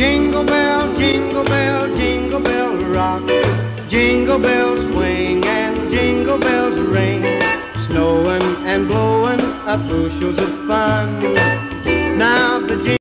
jingle bell rock. Jingle bells swing and jingle bells ring. Snowing and blowing up bushels of fun. Now the